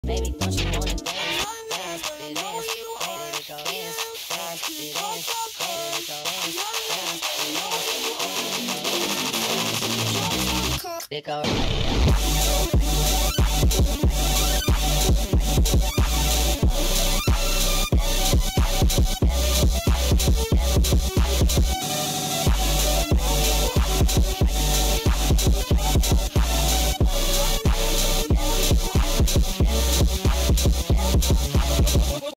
Baby, don't you wanna dance? Dance, it dance, baby, it go dance, dance, it dance, baby, it go dance, dance, it dance, it go right.